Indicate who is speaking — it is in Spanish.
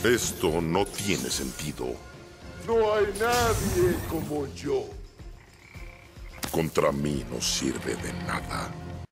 Speaker 1: Esto no tiene sentido.
Speaker 2: No hay nadie como yo.
Speaker 1: Contra mí no sirve de nada.